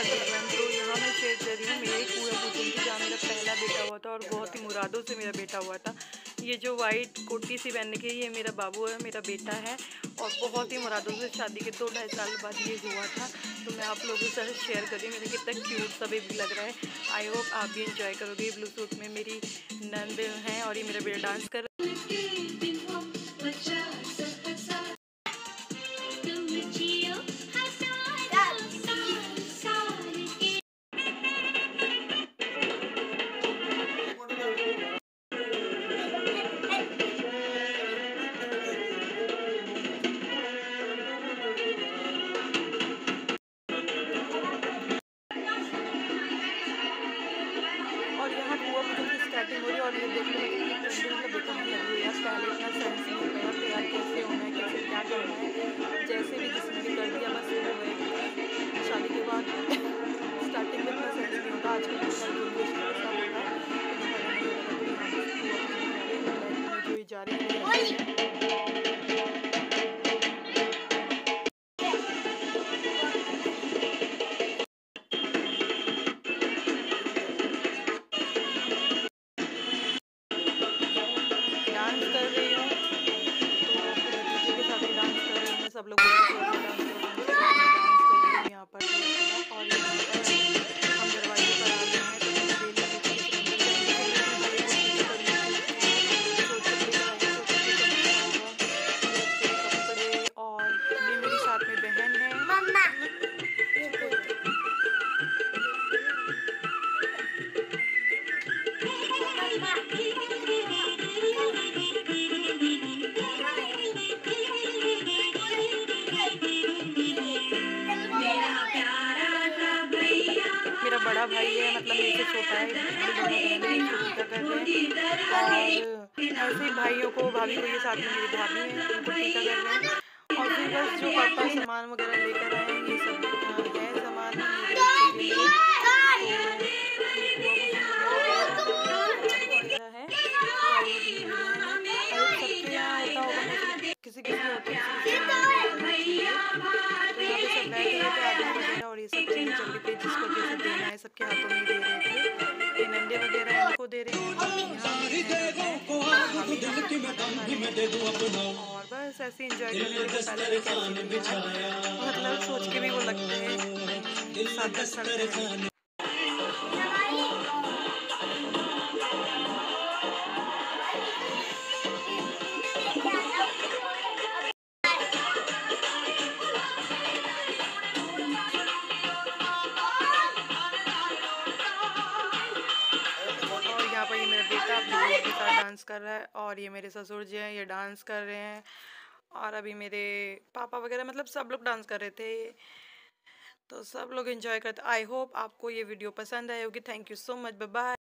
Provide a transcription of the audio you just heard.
Everyone. तो यहाँ मैं शेयर कर रही हूँ मेरे एक पूरा पूजन थी जहाँ मेरा पहला बेटा हुआ था और बहुत ही मुरादों से मेरा बेटा हुआ था। ये जो वाइट कोटी सी पहन के ये मेरा बाबू है, मेरा बेटा है और बहुत ही मुरादों से शादी के 2-2.5 साल बाद ये हुआ था। तो मैं आप लोगों के साथ शेयर कर रही हूँ, मेरा कितना क्यूट सा बेबी लग रहा है। आई होप आप भी इंजॉय करोगे। ब्लूटूथ में मेरी नंद हैं और ये मेरा बेटा डांस कर और यहाँ हुआ पूजन की स्टार्टिंग हो रही है और ये देख लो मैं कितनी ट्रेंडिंग मतलब बेकार लग रही है यार। पहले इतना सेंस नहीं होता यार तैयार कैसे होना है, कैसे क्या करना है, जैसे भी जिसने भी कर दिया बस हो गए। क्योंकि शादी के बाद स्टार्टिंग में इतना सेंस नहीं होता, आजकल की सारी जनरेशन के साथ होता है, लेकिन पहले नहीं होता था। तो यहाँ बस हुआ पूजन जो जा रही है डांस कर रही हूँ। तो अपने भतीजे के साथ ही डांस कर रही हूँ मैं। सब लोग बोलते हैं डांस कर रही हूँ, डांस कर रही हूँ यहाँ पर। और ये हम दरवाजे पर आ गए हैं। तो मैंने बेली ली थी सिलेंडर जल्दी से, क्योंकि भाई को पूजा करनी थी उसकी। छोटे लेकर आई हूँ, छोटे के बच्चे के कपड़े। और ये मेरी साथ में बहन है। मेरा बड़ा भाई है, मतलब मेरे से छोटा है। पूजा कर रहे हैं और ऐसे ही भाइयों को, भाभी को, ये साथ में मेरी भाभी है, उनको टीका कर रहे हैं। और फिर बस जो पापा सामान वगैरह लेकर आए हैं ये सब है सामान मेरे बच्चे के लिए। तो है और सबके यहाँ होता होगा, किसी किसी होता है, तो यहाँ पे सब बैठे हुए थे आदमी वगैरह और ये सब चीज़ें चल रही थी जिसको जैसे देना है सबके हाथों में दे रहे थे। ये नंदे वगैरह इनको दे रहे हैं और बस ऐसे इंजॉय करने के पहले कैसे मतलब सोच के भी वो लगता है साथ साथ। यहाँ पर ये मेरा बेटा अपने के साथ डांस कर रहा है और ये मेरे ससुर जी हैं, ये डांस कर रहे हैं। और अभी मेरे पापा वगैरह मतलब सब लोग डांस कर रहे थे, तो सब लोग एंजॉय करते। आई होप आपको ये वीडियो पसंद आई होगी। Thank you so much, bye bye.